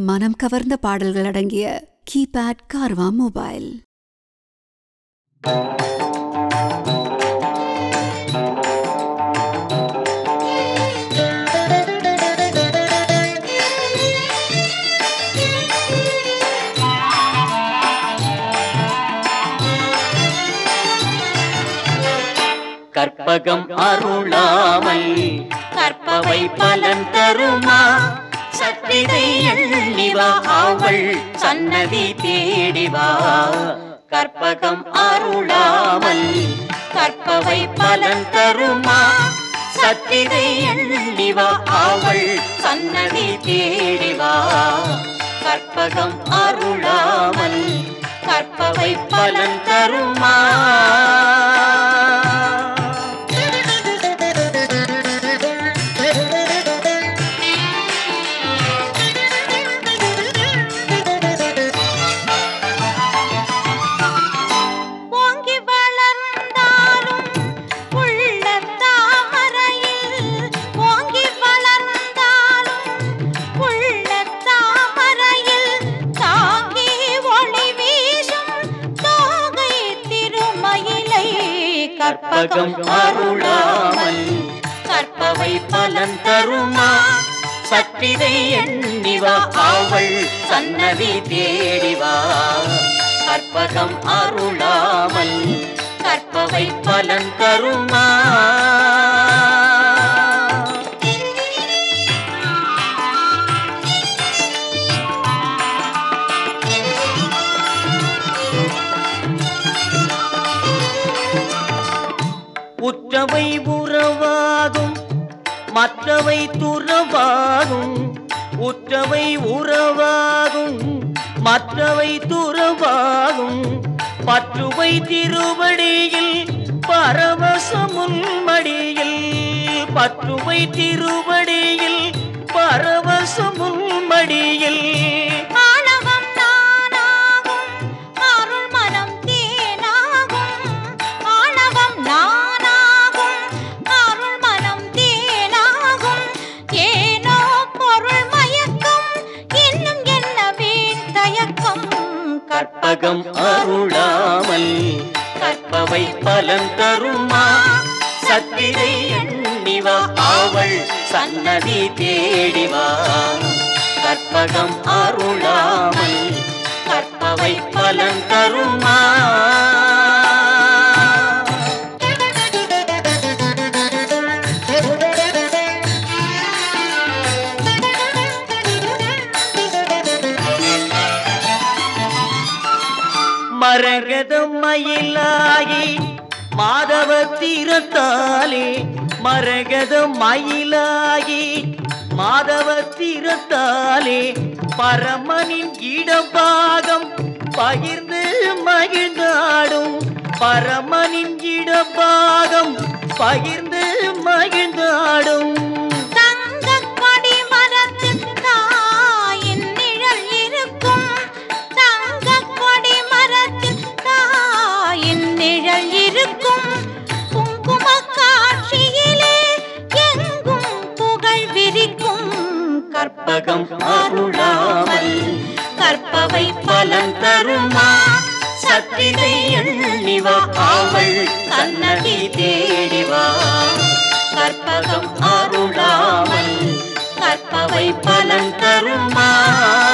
மனம் கவர்ந்த பாடல்கள் அடங்கிய கீபேட் கார்வா மொபைல். கற்பகம் அருளாமல் கற்பவை பலன் தருமா, சத்திதை எண்ணிவா அவள் சன்னதி தேடிவா. கற்பகம் அருளாமல் கற்பவை பலன் தருமா, சத்திதை எண்ணிவா அவள் சன்னதி தேடிவா. கற்பகம் அருளாமல் கற்பவை பலன் தருமா. கற்பகம் அருளாமல் கற்பவை பலன் தருமா, சத்திதை எண்ணிவா அவள் சன்னதி தேடிவா. கற்பகம் அருளாமல் கற்பவை பலன் தருமா. உற்றவை உறவாகும் மற்றவை துறவாகும், உற்றவை உறவாகும் மற்றவை துறவாகும். பற்றுவை திருவடியில் பரவசமுன் மடியில், பற்றுவை திருவடியில் பரவசமுன் மடியில். கற்பகம் அருளாமல் கற்பவை பலன் தருமா, சத்திரை எண்ணிவா அவள் சன்னதி தேடிவா. கற்பகம் அருளாமல் கற்பவை பலன் தருமா. மரகத மயிலாகி மாதவ தீரத்தாலே, மரகத மயிலாகி மாதவ தீரத்தாலே பரமனின் இடபாகம் பகிர்ந்து மகிழ்ந்தாடும். பரமனின் இடபாகம் பகிர்ந்து மகிழ்ந்தாடும். கற்பகம் அருளாமல் கற்பவை பலன் தருமா, சத்திதை எண்ணிவா அவள் சன்னதி தேடிவா. கற்பகம் அருளாமல் கற்பவை பலன் தருமா.